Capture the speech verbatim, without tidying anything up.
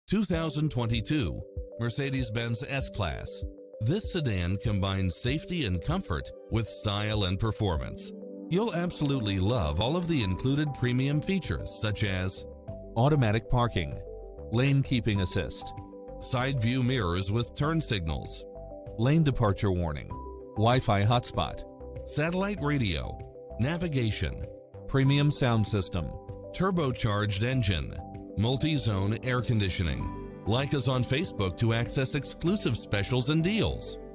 two thousand twenty-two Mercedes-Benz S-Class. This sedan combines safety and comfort with style and performance. You'll absolutely love all of the included premium features such as automatic parking, lane keeping assist, side view mirrors with turn signals, lane departure warning, Wi-Fi hotspot, satellite radio, navigation, premium sound system, turbocharged engine, multi-zone air conditioning. Like us on Facebook to access exclusive specials and deals.